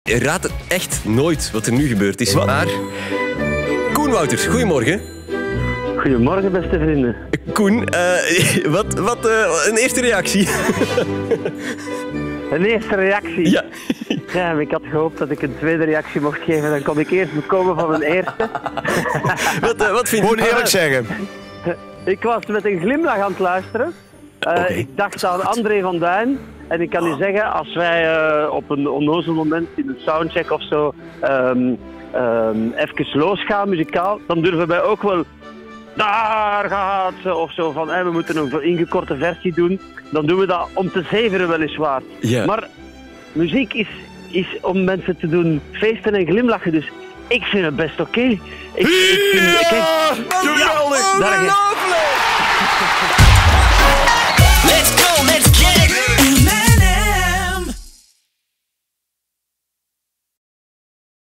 raad het echt nooit wat er nu gebeurd is. Maar... Koen Wouters, goedemorgen. Goedemorgen, beste vrienden. Koen, een eerste reactie? Een eerste reactie? Ja. Ja, ik had gehoopt dat ik een tweede reactie mocht geven. Dan kon ik eerst bekomen van een eerste. Wat vind je? Gewoon eerlijk zeggen. Ik was met een glimlach aan het luisteren. Ik dacht aan André van Duin. En ik kan u zeggen, als wij op een onnozel moment in een soundcheck of zo even losgaan muzikaal, dan durven wij ook wel... Daar gaat ze, of zo van, we moeten een ingekorte versie doen. Dan doen we dat om te zeveren weliswaar. Ja. Maar muziek is om mensen te doen feesten en glimlachen. Dus ik vind het best oké. Ik vind... Geweldig! Ongelooflijk! Let's go, let's